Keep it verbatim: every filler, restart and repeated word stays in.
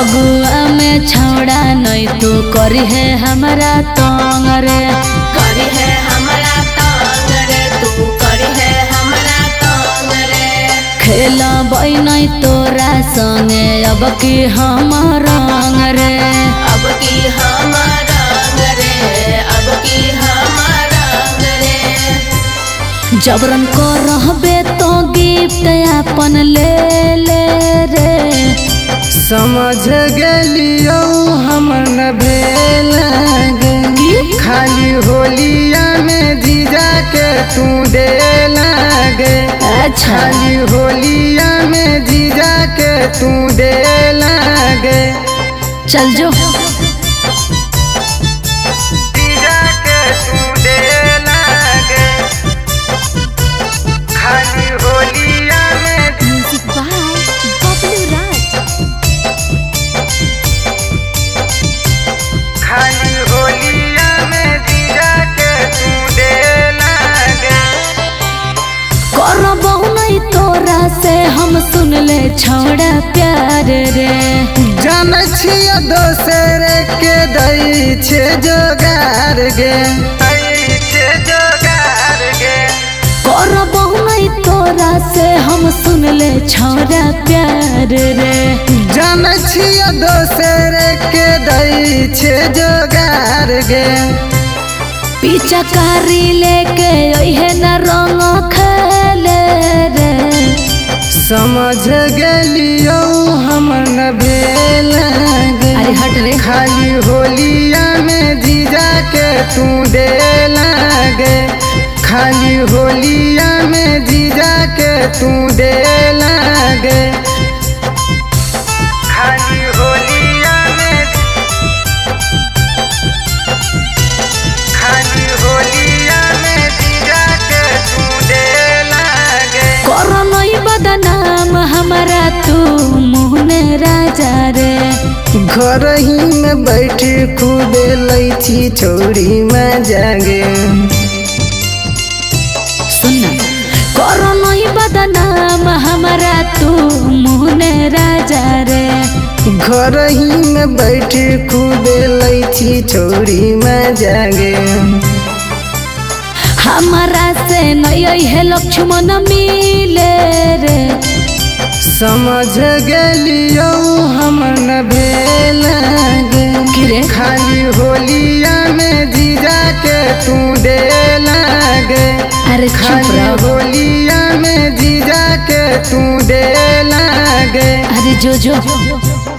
फगुआ में छौड़ा नहीं तू करी है हमारा तंग रे, करी है हमारा तंग रे, तू करी है हमारा तंग रे। खेला बई नहीं तोरा संगे अब की हमर रंग रे, अब की हमर रंग रे, अब की हमर रंग रे। जबरन को रहबे तो गिफ्ट अपन ले ले रे। समझ गलियो हमर न भेल गे, खाली होलिया में जीजा के तू दे लागे। अच्छा खाली होलिया में जीजा के तू दे लागे। चल जो जीजा के तू दे लागे, खाली होलिया में। Music by Bablu Raj. खाली होलिया में जीजा के तू दे लागे। करबौ नहीं तोरा से हम सुन ले छौड़ा प्यार रे। जान छिया दोसर के दई छे जोगार गे, दई छे जोगार गे। करबौ नहीं तोरा से हम सुन ले छौड़ा प्यार रे। जान छिया दोसर के दई छे जोगार गे। पीछा कारी लेके ओहे न रंग खेले रे। समझ गलियो हमर न भेल गे। अरे हट रे। खाली होलिया में जीजा के तू दे लागे। खाली होलिया में जीजा के तू दे लागे। खाली होलिया में, खाली होलिया में जीजा के तू दे लागे। करो नहीं बदनाम हमारा तू मुहने राजा रे। घर ही में बैठ खुद लैची छोड़ी में जागे। सुनना करो नहीं बदनाम हमारा तू मुहने राजा रे। घर ही में बैठ खुद लैची छोड़ी में जागे। हमारा से नहीं है लक्ष्मण मिले रे। समझ गलियो हमर न भेल गे। खाली होलिया में जीजा के तू दे लागे। अरे खाली होलिया में जीजा के तू दे लागे। अरे जो जो